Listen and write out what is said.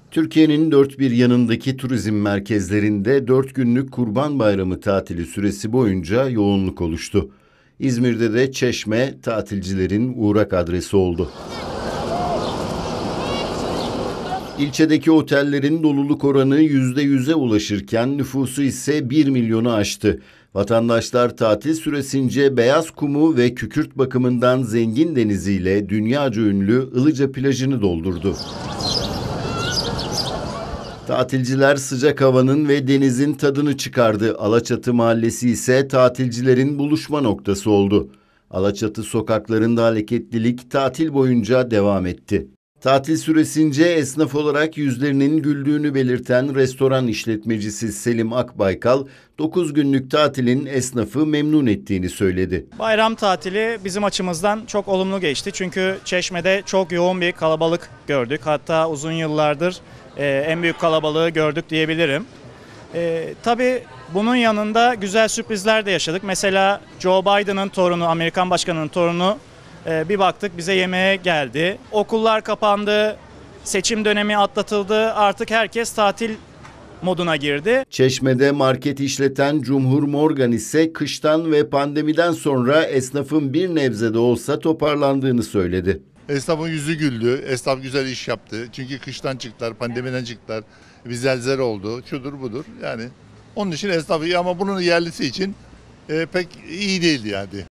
Türkiye'nin dört bir yanındaki turizm merkezlerinde 4 günlük Kurban Bayramı tatili süresi boyunca yoğunluk oluştu. İzmir'de de Çeşme tatilcilerin uğrak adresi oldu. İlçedeki otellerin doluluk oranı %100'e ulaşırken nüfusu ise 1 milyonu aştı. Vatandaşlar tatil süresince Beyaz Kumu ve kükürt bakımından zengin deniziyle dünyaca ünlü Ilıca plajını doldurdu. Tatilciler sıcak havanın ve denizin tadını çıkardı. Alaçatı Mahallesi ise tatilcilerin buluşma noktası oldu. Alaçatı sokaklarında hareketlilik tatil boyunca devam etti. Tatil süresince esnaf olarak yüzlerinin güldüğünü belirten restoran işletmecisi Selim Akbaykal, 9 günlük tatilin esnafı memnun ettiğini söyledi. Bayram tatili bizim açımızdan çok olumlu geçti. Çünkü Çeşme'de çok yoğun bir kalabalık gördük. Hatta uzun yıllardır en büyük kalabalığı gördük diyebilirim. Tabii bunun yanında güzel sürprizler de yaşadık. Mesela Joe Biden'ın torunu, Amerikan Başkanı'nın torunu bir baktık bize yemeğe geldi. Okullar kapandı, seçim dönemi atlatıldı. Artık herkes tatil moduna girdi. Çeşme'de market işleten Cumhur Morgan ise kıştan ve pandemiden sonra esnafın bir nebze de olsa toparlandığını söyledi. Esnafın yüzü güldü, esnaf güzel iş yaptı. Çünkü kıştan çıktılar, pandemiden çıktılar. Bir zelzele oldu, şudur budur. Yani onun için esnaf iyi ama bunun yerlisi için pek iyi değildi yani.